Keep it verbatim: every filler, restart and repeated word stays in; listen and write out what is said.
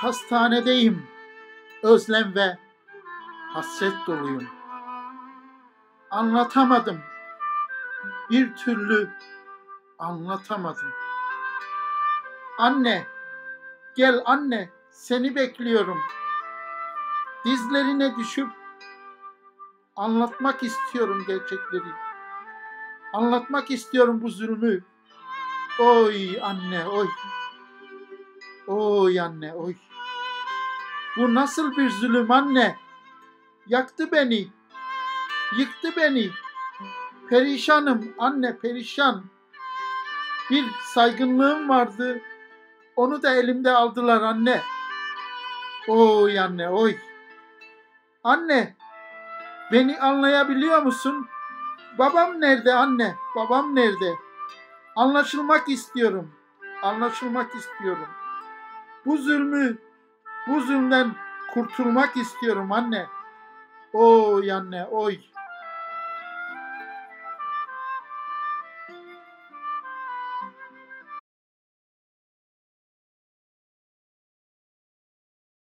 hastanedeyim. Özlem ve hasret doluyum. Anlatamadım. Bir türlü anlatamadım. Anne, gel anne, seni bekliyorum. Dizlerine düşüp anlatmak istiyorum gerçekleri. Anlatmak istiyorum bu zulmü. Oy anne, oy. Oy anne, oy. Bu nasıl bir zulüm anne? Yaktı beni. Yıktı beni. Perişanım anne, perişan. Bir saygınlığım vardı. Onu da elimde aldılar anne. Oy anne, oy. Anne, beni anlayabiliyor musun? Babam nerede anne? Babam nerede? Anlaşılmak istiyorum. Anlaşılmak istiyorum. Bu zulmü, bu zulmden kurtulmak istiyorum anne. Oy anne, oy.